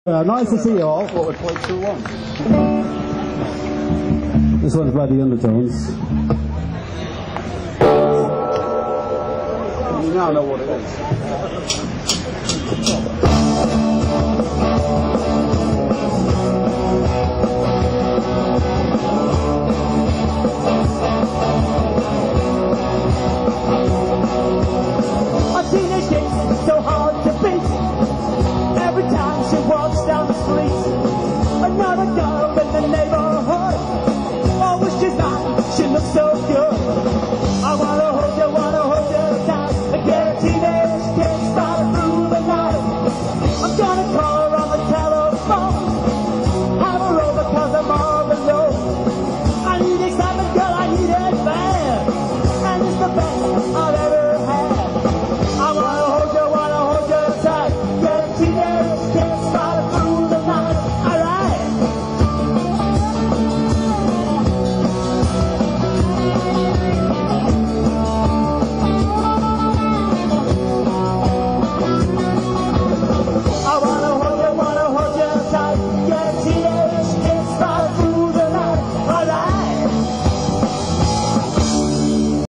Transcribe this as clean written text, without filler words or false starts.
Nice to see you all. What would play 2-1? This one's Bloody Undertones. You now know what it is. I've seen her shake so hard to beat. Every time she walks down the street, another girl in the neighborhood. Always she's on, she looks so